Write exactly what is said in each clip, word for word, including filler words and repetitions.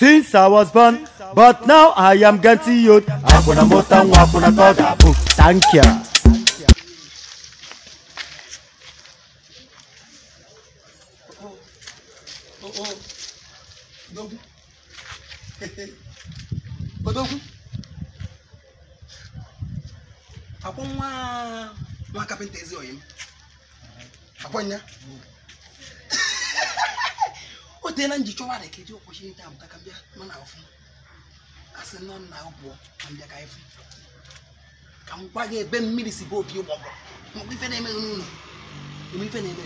Since I was born, but now I am getting youth. Hakuna mota hakuna toga book. Thank you. Oh oh. Dogu. Dogu. Apo nwa nwa kapenta ezi oyim. Apo nya. O te na nji chowa ke ji opportunity am taka bia no na ofu. Ase no na obo am bia kai fu. Ka ngwa ga ebe mmiri si bo obi ogbogo. Mo bi fe na eme nu. Mo ife na eme.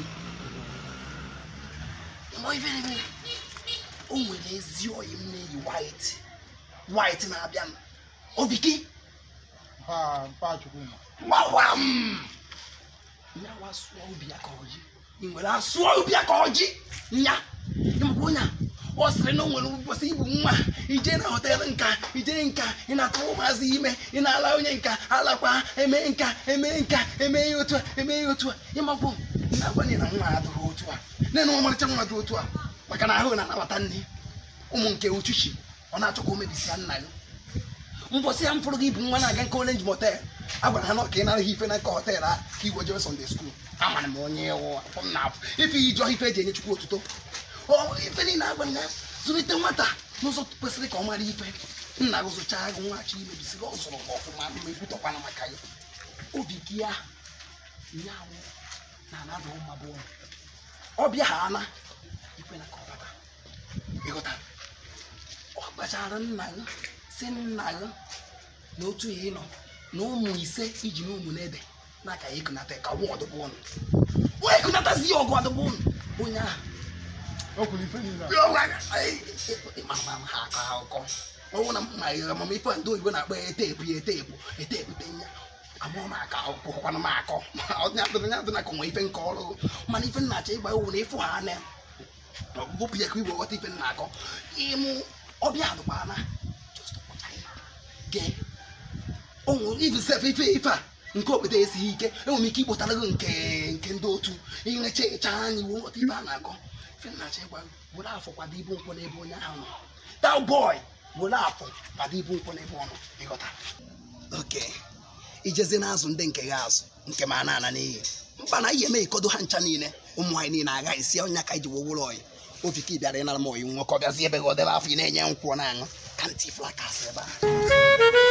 Mo ife na eme. O nwere ezi oyim na yi white. White na abia. Obiki. Ha, pa chukwu. Wawam. Nya waso obi aka oji. Nwere aso obi aka oji. Nya. Nyabonya. Osre no nwere ubosi ibu nwa. Ije na hotel nka, ije nka, ina to mazi ime, ina ala onye nka, alakwa, eme nka, eme nka, eme yotu, eme yotu. Nyamabo. Na gwani na nwa aduru otu a. Na no marcha nwa aduru otu a. Maka na ahụ na anabata nni. Ụmụ nke uchuchi. Ọ na-achọ ka o mebisia nna gị. Mbosi ya mfuru gị bụ nwa na-aga nke Orange Motel. Agwara ha na ka ị nara ife na nke hotel a ka igwe jewe Sunday school. Amara m onye ewu afọ na afọ. Ife ijọ ife eji enye Chukwu otuto. O ife ni na agwa na zụlite nwata n'ụzọ kwesịrị ka ọ mara ife. Nna gị zụchaa gị nwa chi imebisi gị ọzụrụ gị ọfụma ma ebutọkwana maka ya. Obi gị ya nyawo na anadụ ụma bụ ọbịa ha ana ikwe na ka ọ bata. Ịghọta ọ gbachara nna gị si nna gị n'otu ihe nọ na ụmụ ise iji na ụmụ n'ede n'aka ya ekunata ka wọdụ bụ ọnụ o ekunatazi ya ọgụ adụbụ ọnụ onye ahụ O kwuru ife niile. Mama ha aka akụkọ ọnwụ na mma ya mama ife ndị oyibo na-akpọ eteepu ya eteepu eteepute nya amụọ m aka akwụkwọ kwana m akọ ọdịnadịrị ya dị na ka nwe ife nke ọrụ mana ife nnacha ịgba ewu na ịfụ ha anya bụpụ ya ka igwe ghọta ife nna akọ ịmụ ọbịa dụkwana gee onwe ife sef ife ife a nke obodo esighị ike enwere m ike ikpotara gị nke nke ndị otu ịnwecha ịcha anya iwu nghọta ife a na-akọ ife nnacha ịgba were afọ kwado ibu nkwụ n'ebe onye ahụ nọ that boy were afọ kwado ibu nkwụ n'ebe ọ nọ ịghọta oke ijezi n'azụ ndị nke gị azụ nke ma na-ana n'iyi mkpa na ihe eme ikodo ha ncha niile ụmụ anyị niile agaghị si onye ka iji wowụrụ oyi obi ka ị bịara ịnara m oyi nwoke ọ bịazi ebe gị ọ debe afọ ị na-enye nkwụ na aṅụ ka ntị flakas ebe a